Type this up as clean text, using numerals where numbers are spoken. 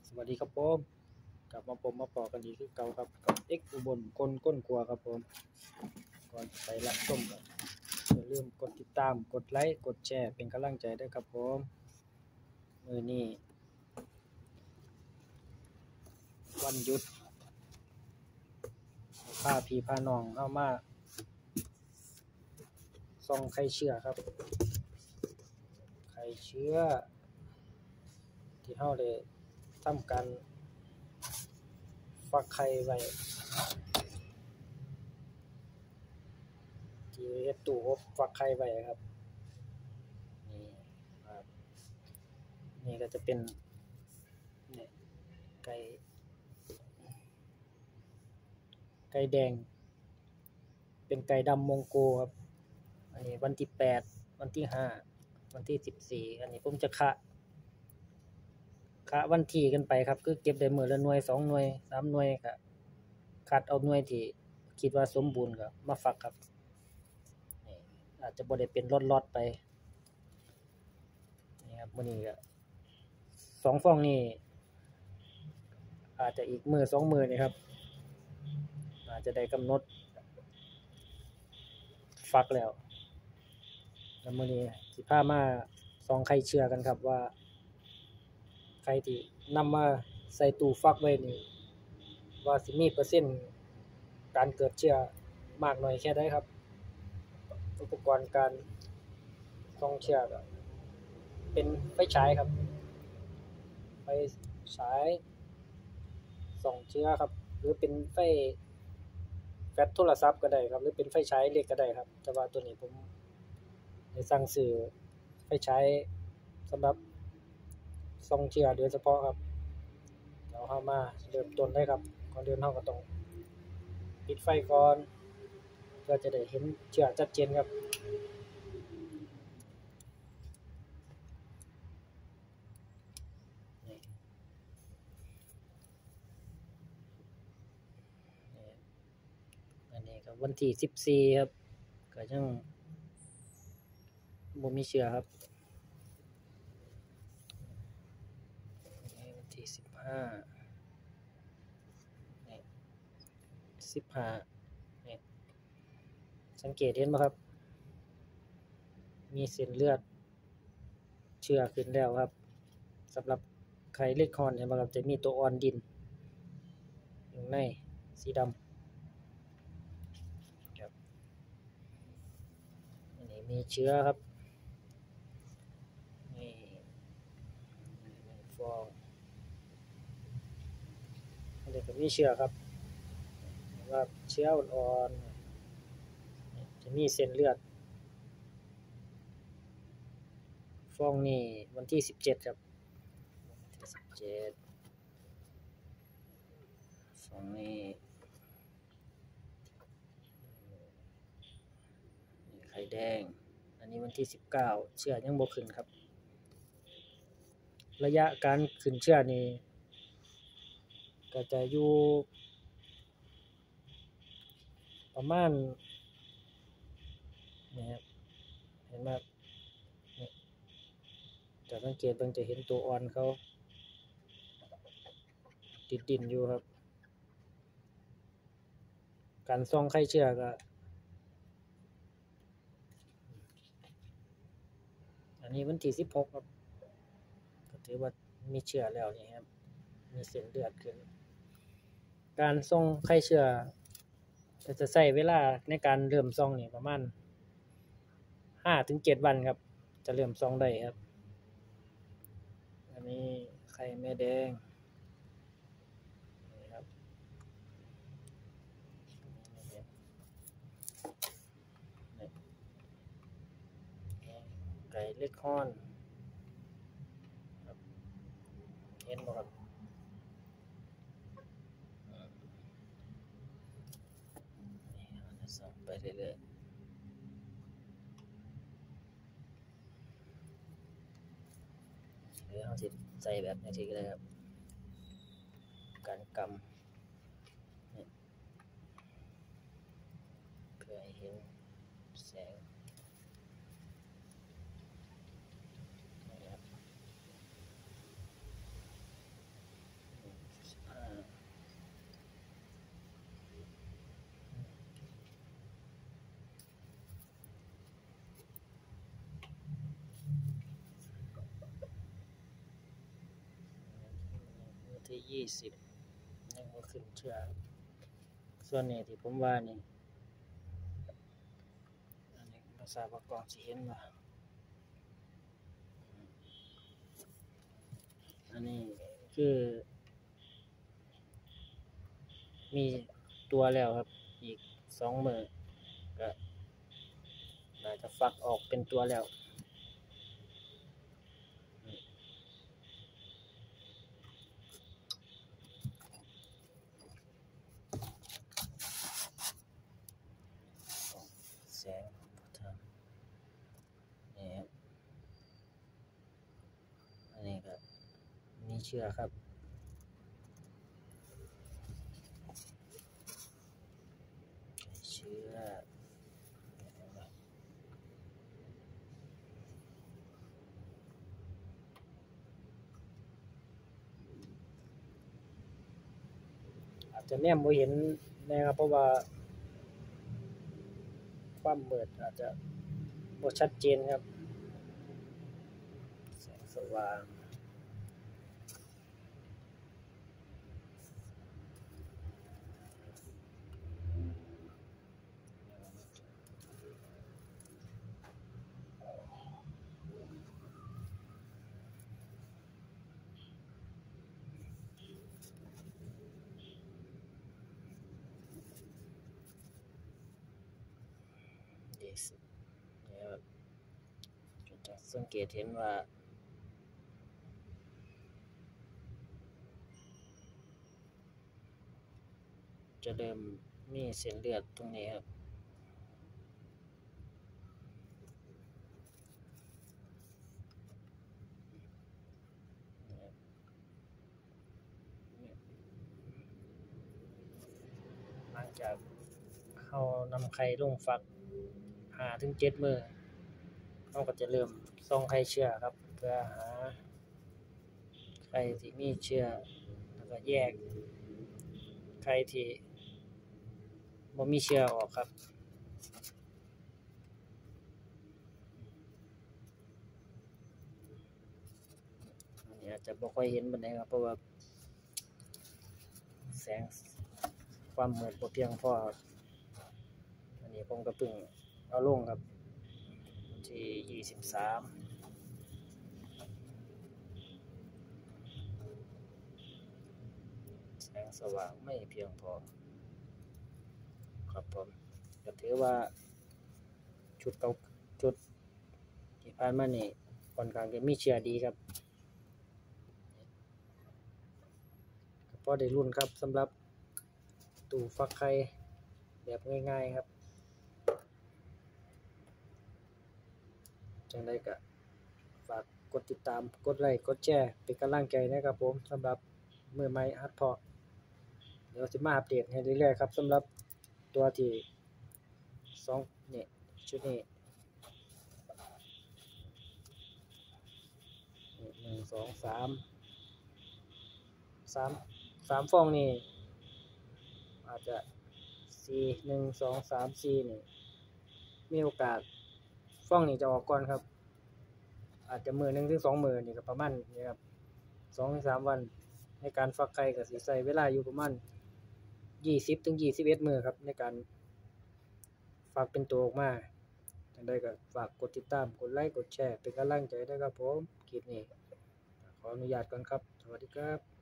สวัสดีครับผมกลับมามาปอกันดีคือเก่าครับกับเอ็กอุบลคนก้นครัวครับผมก่อนไปรับชมกันอย่าลืมกดติดตามกดไลค์กดแชร์เป็นกำลังใจด้วยครับผมมื้อนี้วันหยุดพาพี่พาน้องเอามาส่องไข่เชื่อครับไข่เชื้อที่เฮาได้ทำการฟักไข่ไว้ที่เฮ็ดตู้อบฟักไข่ไว้ครับนี่ครับนี่ก็จะเป็นเนี่ยไก่แดงเป็นไก่ดำมองโกครับอันนี้วันที่8วันที่5วันที่14อันนี้ผมจะคะวันที่กันไปครับคือเก็บได้มื้อละหน่วย2หน่วย3หน่วยก็คัดเอาหน่วยที่คิดว่าสมบูรณ์ก็มาฟักครับนี่อาจจะบ่ได้เป็นล็อตๆไปนี่ครับมื้อนี้ก็2ฟองนี่อาจจะอีกมื้อ2มื้อนี่ครับอาจจะได้กำหนดฟักแล้วมื้อนี้สิพามาส่องไข่เชื่อกันครับว่าไข่ที่นำมาใส่ตู้ฟักไว้นี่ว่าสิมีเปอร์เซ็นต์การเกิดเชื้อมากน้อยแค่ใดครับอุปกรณ์การส่องเชื้อก็เป็นไฟฉายครับไฟฉายส่องเชื้อครับหรือเป็นไฟแฟลชโทรศัพท์ก็ได้ครับหรือเป็นไฟฉายเล็กก็ได้ครับแต่ว่าตัวนี้ผมได้สั่งซื้อไฟฉายสำหรับส่องเชื้อโดยเฉพาะครับเดี๋ยวเรามาเริ่มต้นเลยครับก่อนอื่นเราก็ต้องปิดไฟก่อนเพื่อจะได้เห็นเชื้อชัดเจนครับนี่อันนี้ก็วันที่14ครับก็ยังบ่มีเชื้อครับวันที่15นี่15นี่สังเกตเห็นบ่ครับมีเส้นเลือดเชื้อขึ้นแล้วครับสำหรับไข่เล็กฮอนเห็นบ่ครับจะมีตัวอ่อนดินอยู่ในสีดำครับอันนี้มีเชื้อครับนี่1ฟองอันนี้ก็มีเชื้อครับว่าเชื้ออ่อนๆจะมีเส้นเลือดฟองนี่วันที่17ครับวันที่17ฟองนี้ไข่แดงอันนี้วันที่19เชื้อยังบ่ขึ้นครับระยะการขึ้นเชื้อนี่ก็จะอยู่ประมาณนี่ครับเห็นไหมครับนี่จะสังเกตเบิ่งจะเห็นตัวอ่อนเขาติดดินอยู่ครับการส่องไข่เชื้อก็อันนี้วันที่16ครับก็ถือว่ามีเชื้อแล้วนี่ครับมีเส้นเลือดขึ้นการส่องไข่เชื้อก็จะใช้เวลาในการเริ่มส่องนี่ประมาณ5 ถึง 7 วันครับจะเริ่มส่องได้ครับอันนี้ไข่แม่แดงนี่ครับไก่เล็กฮอนครับเห็นบ่ครับนี่เราจะส่องไปเรื่อยๆหรือเราสิใส่แบบจังซี่ก็ได้ครับการกำนี่เพื่อให้เห็นแสงนี่ครับที่20ยังบ่ขึ้นเชื่อส่วนนี้ที่ผมว่านี่อันนี้บ่ทราบว่ากล้องสิเห็นบ่อันนี้คือมีตัวแล้วครับอีก2 มื้อก็น่าจะฟักออกเป็นตัวแล้วแสงบ่ทันนี่ครับอันนี้ก็มีเชื้อครับเชื้ออาจจะแนมบ่เห็นนะครับเพราะว่าความมืดอาจจะบ่ชัดเจนครับแสงสว่างนี่ครับจะสังเกตเห็นว่าจะเริ่มมีเส้นเลือดตรงนี้ครับหลังจากเรานำไข่ลงฟัก5-7 มื้อเราก็จะเริ่มส่องไข่เชื้อครับเพื่อหาไข่ที่มีเชื้อแล้วก็แยกไข่ที่บ่มีเชื้อออกครับอันนี้อาจจะบ่ค่อยเห็นปานใดครับเพราะว่าแสงความมืดบ่เพียงพอครับอันนี้ผมก็เพิ่งเอาลงครับวันที่23แสงสว่างไม่เพียงพอครับผมก็ถือว่าชุดที่ผ่านมานี่ค่อนข้างจะมีเชื้อดีครับก็พอได้ลุ้นครับสำหรับตู้ฟักไข่แบบง่ายๆครับจังได๋ก็ฝากกดติดตามกดไลค์กดแชร์เป็นกำลังใจนะครับผมสำหรับมือใหม่หัดเพาะเดี๋ยวสิมาอัปเดตให้เรื่อยๆครับสำหรับตัวที่2นี่ชุดนี้1 2 3 3ฟองนี่อาจจะ4 1 2 3 4นี่มีโอกาสฟองนี่จะออกก่อนครับอาจจะมื้อ1 ถึง 2 มื้อนี่ก็ประมาณนี้ครับ2 ถึง 3 วันในการฟักไข่ก็สิใช้เวลาอยู่ประมาณ20 ถึง 21 มื้อครับในการฟักเป็นตัวออกมาจังได๋ก็ฝากกดติดตามกดไลค์กดแชร์เป็นกำลังใจด้วยครับผมคลิปนี้ขออนุญาตก่อนครับสวัสดีครับ